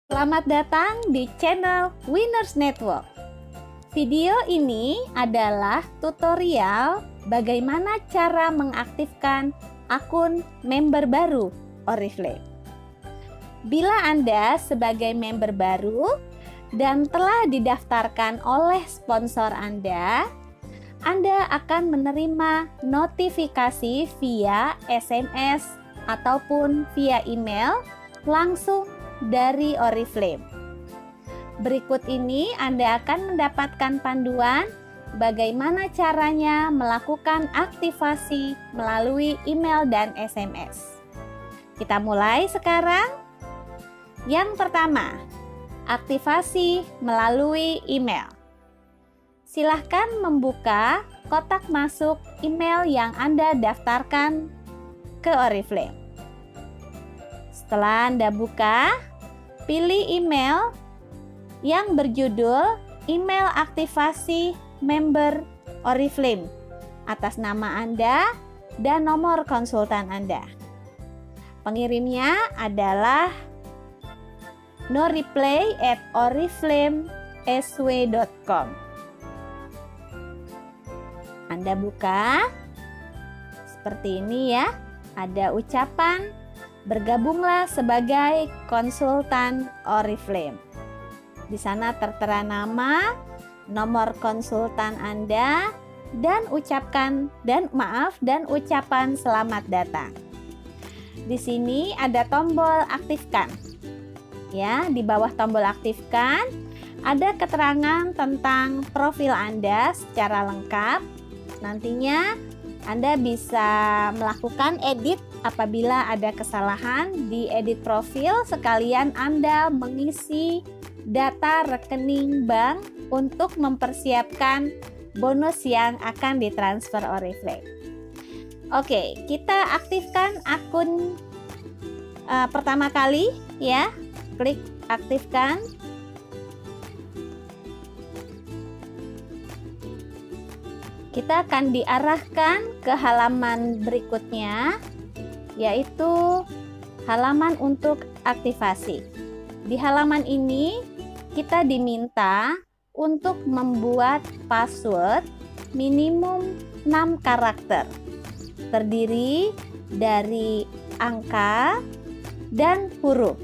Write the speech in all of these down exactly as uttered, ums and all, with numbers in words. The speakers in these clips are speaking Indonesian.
Selamat datang di channel Winners Network. Video ini adalah tutorial bagaimana cara mengaktifkan akun member baru Oriflame. Bila Anda sebagai member baru dan telah didaftarkan oleh sponsor Anda, Anda akan menerima notifikasi via S M S ataupun via email langsung dari Oriflame. Berikut ini Anda akan mendapatkan panduan bagaimana caranya melakukan aktivasi melalui email dan S M S. Kita mulai sekarang. Yang pertama, aktivasi melalui email. Silahkan membuka kotak masuk email yang Anda daftarkan ke Oriflame. Setelah Anda buka, pilih email yang berjudul email aktivasi member Oriflame atas nama Anda dan nomor konsultan Anda. Pengirimnya adalah noreply at oriflame s w dot com. Anda buka seperti ini ya, ada ucapan bergabunglah sebagai konsultan Oriflame. Di sana tertera nama, nomor konsultan Anda, dan ucapkan dan maaf dan ucapan selamat datang. Di sini ada tombol aktifkan. Ya, di bawah tombol aktifkan ada keterangan tentang profil Anda secara lengkap. Nantinya Anda bisa melakukan edit apabila ada kesalahan di edit profil, sekalian Anda mengisi data rekening bank untuk mempersiapkan bonus yang akan ditransfer Oriflame. Oke, kita aktifkan akun uh, pertama kali ya. Klik aktifkan. Kita akan diarahkan ke halaman berikutnya, yaitu halaman untuk aktivasi. Di halaman ini kita diminta untuk membuat password minimum enam karakter, terdiri dari angka dan huruf.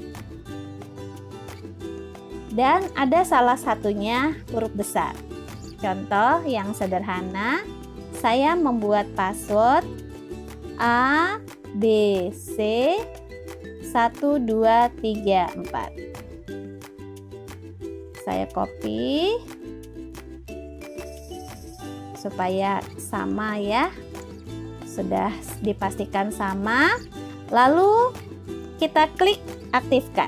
Dan ada salah satunya huruf besar. Contoh yang sederhana, saya membuat password A B C satu dua tiga empat. Saya copy supaya sama ya. Sudah dipastikan sama. Lalu kita klik aktifkan.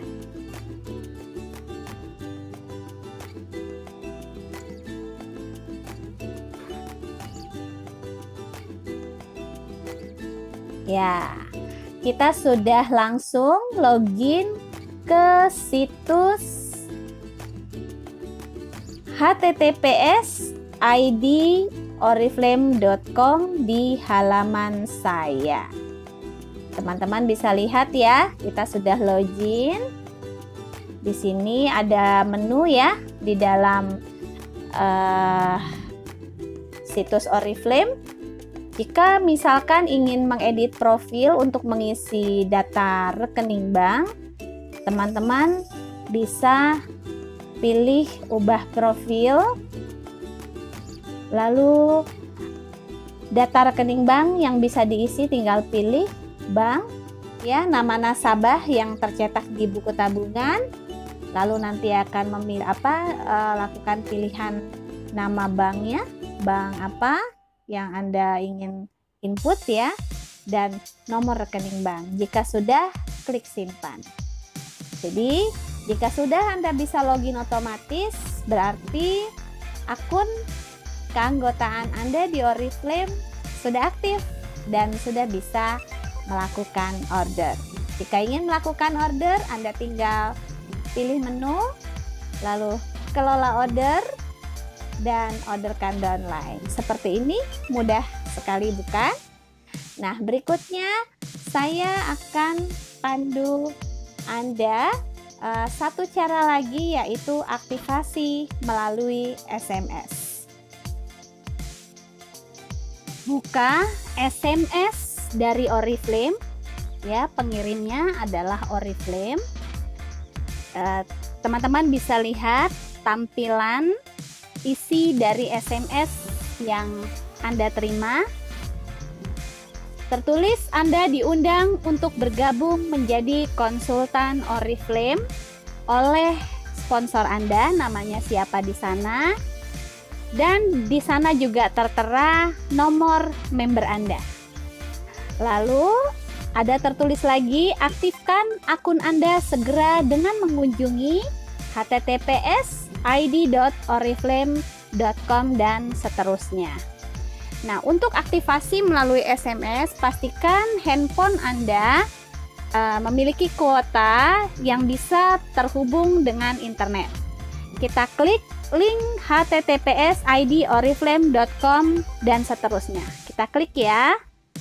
Ya, kita sudah langsung login ke situs h t t p s i d oriflame dot com di halaman saya. Teman-teman bisa lihat ya, kita sudah login. Di sini ada menu ya di dalam uh, situs Oriflame. Jika misalkan ingin mengedit profil untuk mengisi data rekening bank, teman-teman bisa pilih ubah profil, lalu data rekening bank yang bisa diisi tinggal pilih bank, ya, nama nasabah yang tercetak di buku tabungan, lalu nanti akan memilih apa, e, lakukan pilihan nama banknya, bank apa yang Anda ingin input ya, dan nomor rekening bank. Jika sudah, klik simpan. Jadi jika sudah Anda bisa login otomatis, berarti akun keanggotaan Anda di Oriflame sudah aktif dan sudah bisa melakukan order. Jika ingin melakukan order, Anda tinggal pilih menu, lalu kelola order, dan orderkan downline. Seperti ini, mudah sekali bukan? Nah, berikutnya saya akan pandu Anda uh, satu cara lagi yaitu aktivasi melalui S M S. Buka S M S dari Oriflame, ya, pengirimnya adalah Oriflame. Teman-teman uh, bisa lihat tampilan isi dari S M S yang Anda terima. Tertulis Anda diundang untuk bergabung menjadi konsultan Oriflame oleh sponsor Anda, namanya siapa di sana. Dan di sana juga tertera nomor member Anda. Lalu ada tertulis lagi, aktifkan akun Anda segera dengan mengunjungi h t t p s i d dot oriflame dot com dan seterusnya. Nah, untuk aktivasi melalui S M S, pastikan handphone Anda uh, memiliki kuota yang bisa terhubung dengan internet. Kita klik link h t t p s i d oriflame dot com dan seterusnya. Kita klik ya.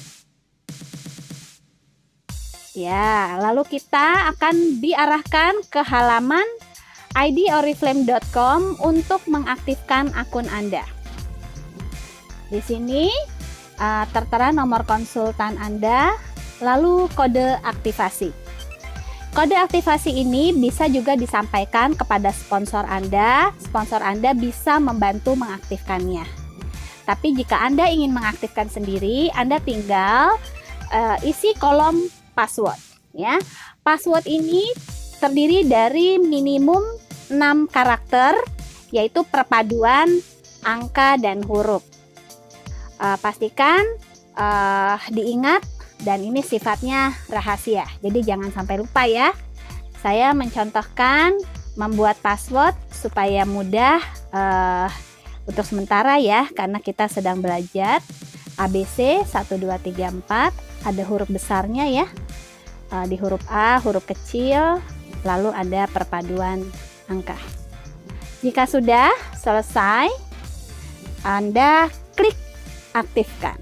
Ya, lalu kita akan diarahkan ke halaman i d oriflame dot com untuk mengaktifkan akun Anda. Di sini uh, tertera nomor konsultan Anda, lalu kode aktivasi. Kode aktivasi ini bisa juga disampaikan kepada sponsor Anda. Sponsor Anda bisa membantu mengaktifkannya. Tapi jika Anda ingin mengaktifkan sendiri, Anda tinggal uh, isi kolom password, ya. Password ini terdiri dari minimum enam karakter, yaitu perpaduan angka dan huruf. Uh, pastikan uh, diingat, dan ini sifatnya rahasia, jadi jangan sampai lupa ya. Saya mencontohkan membuat password supaya mudah uh, untuk sementara ya, karena kita sedang belajar A B C satu dua tiga empat, ada huruf besarnya ya. Uh, di huruf A, huruf kecil, lalu ada perpaduan angka. Jika sudah selesai, Anda klik aktifkan.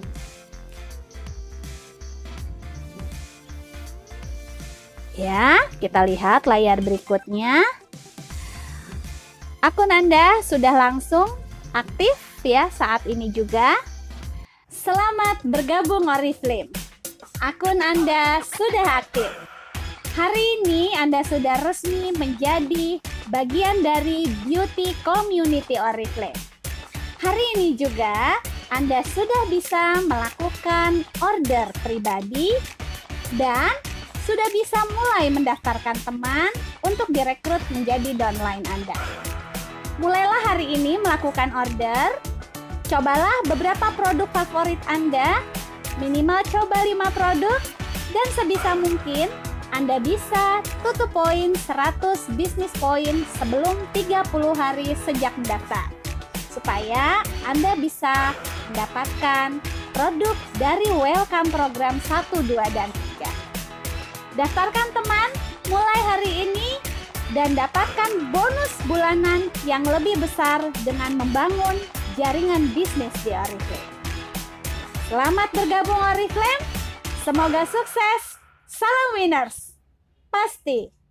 Ya, kita lihat layar berikutnya. Akun Anda sudah langsung aktif ya saat ini juga. Selamat bergabung Oriflame. Akun Anda sudah aktif. Hari ini Anda sudah resmi menjadi bagian dari Beauty Community Oriflame. Hari ini juga Anda sudah bisa melakukan order pribadi dan sudah bisa mulai mendaftarkan teman untuk direkrut menjadi downline Anda. Mulailah hari ini melakukan order. Cobalah beberapa produk favorit Anda. Minimal coba lima produk, dan sebisa mungkin Anda bisa tutup poin seratus bisnis poin sebelum tiga puluh hari sejak mendaftar, supaya Anda bisa mendapatkan produk dari welcome program satu, dua, dan tiga. Daftarkan teman mulai hari ini dan dapatkan bonus bulanan yang lebih besar dengan membangun jaringan bisnis di Oriflame. Selamat bergabung Oriflame, semoga sukses, salam winners, pasti.